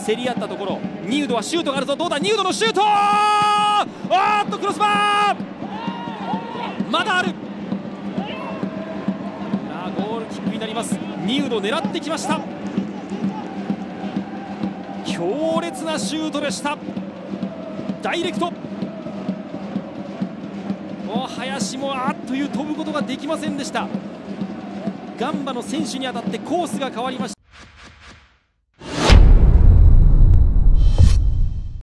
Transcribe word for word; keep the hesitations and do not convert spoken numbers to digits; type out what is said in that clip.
競り合ったところ、ニウドはシュートがあるぞ。どうだ、ニウドのシュート、あーっとクロスバー、まだある。あー、ゴールキックになります。ニウド狙ってきました。強烈なシュートでした。ダイレクト。お林もあっという飛ぶことができませんでした。ガンバの選手に当たってコースが変わりました。